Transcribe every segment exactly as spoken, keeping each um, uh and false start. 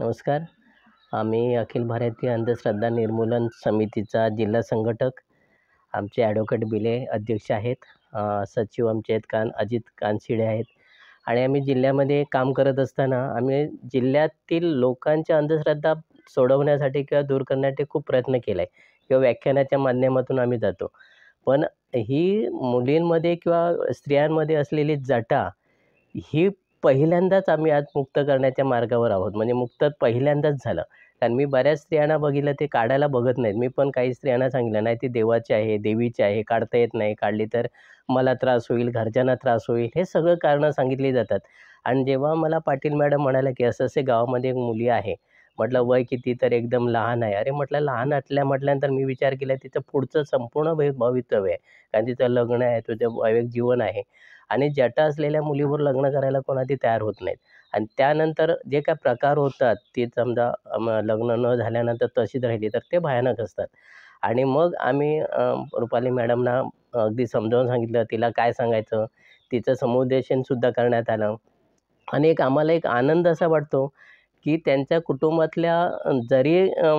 नमस्कार. आम्ही अखिल भारतीय अंधश्रद्धा निर्मूलन समितीचा जिल्हा संघटक. आमचे ॲडव्होकेट बिले अध्यक्ष आहेत. अ, सचिव आमचे आहेत कान अजित कानशिडे आहेत आणि आम्ही जिल्ह्यामध्ये काम करत असताना आम्ही जिल्ह्यातील लोकांच्या अंधश्रद्धा सोडवण्यासाठी किंवा दूर करण्यासाठी खूप प्रयत्न केला आहे किंवा व्याख्यानाच्या माध्यमातून आम्ही जातो. पण ही मुलींमध्ये किंवा स्त्रियांमध्ये असलेली जटा ही पहिल्यांदाच आम्ही आज मुक्त करण्याच्या मार्गावर आहोत. म्हणजे मुक्त पहिल्यांदाच झालं. कारण मी बऱ्याच स्त्रियांना बघितलं ते काढायला बघत नाहीत. मी पण काही स्त्रियांना सांगितलं, "नाही ती देवाची आहे, देवीची आहे, काढता येत नाही. काढली तर मला त्रास होईल, घरच्यांना त्रास होईल." हे सगळं कारणं सांगितली जातात. आणि जेव्हा मला पाटील मॅडम म्हणाल्या, की "असं-असे गावामध्ये एक मुली आहे." म्हटलं, "वय किती?" तर एकदम लहान आहे. अरे म्हटलं, लहान असल्या म्हटल्यानंतर मी विचार केला तिचं पुढचं संपूर्ण भवि भवितव्य आहे. कारण तिचं लग्न आहे, तिचं वैवाहिक जीवन आहे. आणि जटा असलेल्या मुलीवर लग्न करायला कोण आधी तयार होत नाहीत. आणि त्यानंतर जे काही प्रकार होतात, ते समजा अ, लग्न न झाल्यानंतर तशीच राहिली तर ते भयानक असतात. आणि मग आम्ही अ, रुपाली मॅडमना अगदी समजावून सांगितलं, तिला काय सांगायचं, तिचं समुपदेशनसुद्धा करण्यात आलं. आणि एक आम्हाला एक आनंद असा वाटतो, की त्यांच्या कुटुंबातल्या अ, जरी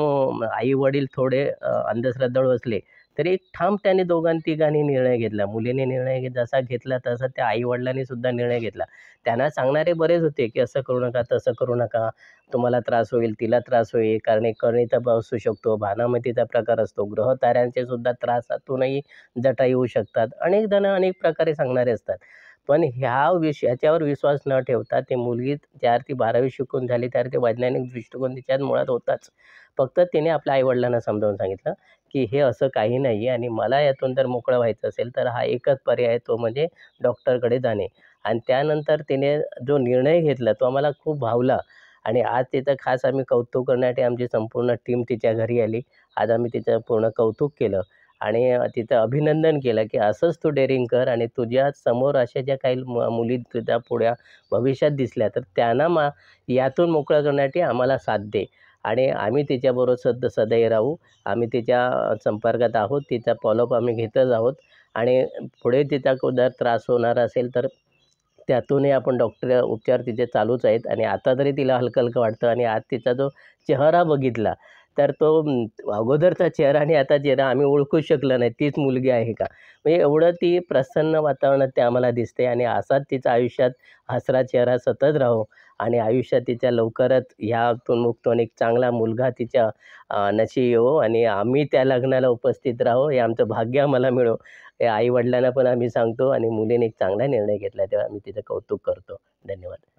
आई-वडील थोडे अ, अंधश्रद्धाळू असले, तरी एक ठाम त्याने दोघां-तिघांनी निर्णय घेतला. मुलीने निर्णय जसा घेतला तसा त्या आई-वडिलांनी सुद्धा निर्णय घेतला. त्यांना सांगणारे बरेच होते, की असं करू नका, तसं करू नका. तुम्हाला त्रास होईल, तिला त्रास होईल. कारण एक कणिता असू शकतो, भानामतीचा प्रकार असतो. ग्रहताऱ्यांचे सुद्धा त्रासातूनही जटा येऊ शकतात. अनेक जण अनेक प्रकारे सांगणारे असतात. पण ह्या विष ह्याच्यावर विश्वास न ठेवता ते मुलगी ज्यावेळी ती बारावी शिकून झाली, त्यावेळी ते वैज्ञानिक दृष्टिकोन तिच्यात मुळात होताच. फक्त तिने आपल्या आई-वडिलांना समजावून सांगितलं, की हे असं काही नाही आहे आणि मला यातून जर मोकळं व्हायचं असेल, तर हा एकच पर्याय आहे, तो म्हणजे डॉक्टरकडे जाणे. आणि त्यानंतर तिने जो निर्णय घेतला, तो आम्हाला खूप भावला. आणि आज तिचं खास आम्ही कौतुक करण्यासाठी आमची संपूर्ण टीम तिच्या घरी आली. आज आम्ही तिचं पूर्ण कौतुक केलं आणि अ, तिचं अभिनंदन केलं, की असंच तू डेअरिंग कर आणि तुझ्या समोर अशा ज्या काही म मुली तुझ्या पुढ्या भविष्यात दिसल्या, तर त्यांना मा यातून मोकळं करण्यासाठी आम्हाला साथ दे. आणि आम्ही तिच्याबरोबर सद सदैव राहू. आम्ही तिच्या अ, संपर्कात आहोत. तिचा फॉलोअप आम्ही घेतच आहोत आणि पुढे तिचा जर त्रास होणार असेल, तर त्यातूनही आपण डॉक्टर उपचार तिचे चालूच आहेत. आणि आता तरी तिला हलकं-हलकं वाटतं आणि आज तिचा जो चेहरा बघितला, तर तो अं, अगोदरचा चेहरा आणि आता चेहरा आम्ही ओळखूच शकलो नाही, तीच मुलगी आहे का? म्हणजे एवढं ती प्रसन्न वातावरणात ते आम्हाला दिसते आणि असाच तिच्या आयुष्यात हसरा चेहरा सतत राहो आणि आयुष्यात तिच्या लवकरच ह्यातून मुक्त होऊन एक चांगला मुलगा तिच्या अ, नशिबी येवो आणि आम्ही त्या लग्नाला उपस्थित राहो, हे आमचं भाग्य आम्हाला मिळो. हे आई-वडिलांना पण आम्ही सांगतो आणि मुलीने एक चांगला निर्णय घेतला, तेव्हा आम्ही तिचं कौतुक करतो. धन्यवाद.